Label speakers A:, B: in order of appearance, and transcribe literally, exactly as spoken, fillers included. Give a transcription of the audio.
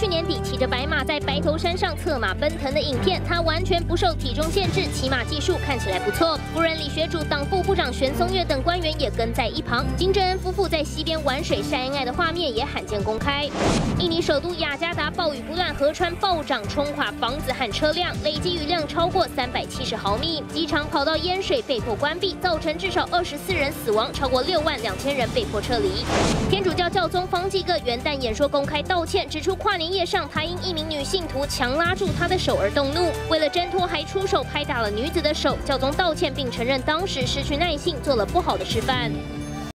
A: 去年底骑着白马在白头山上策马奔腾的影片，他完全不受体重限制，骑马技术看起来不错。夫人李学主、党部部长玄松月等官员也跟在一旁。金正恩夫妇在溪边玩水晒恩爱的画面也罕见公开。印尼首都雅加达暴雨不断，河川暴涨，冲垮房子和车辆，累计雨量超过三百七十毫米，机场跑道淹水被迫关闭，造成至少二十四人死亡，超过六万两千人被迫撤离。天主教教宗方济各元旦演说公开道歉，指出跨年夜上他因一名女信徒强拉住他的手而动怒，为了挣脱还出手拍打了女子的手。教宗道歉并承认当时失去耐性，做了不好的示范。